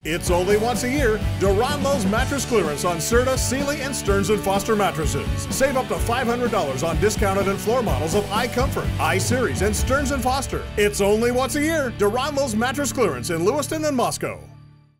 It's only once a year, Deranleau's mattress clearance on Serta, Sealy, and Stearns Foster mattresses. Save up to $500 on discounted and floor models of iComfort, iSeries, and Stearns Foster. It's only once a year, Deranleau's mattress clearance in Lewiston and Moscow.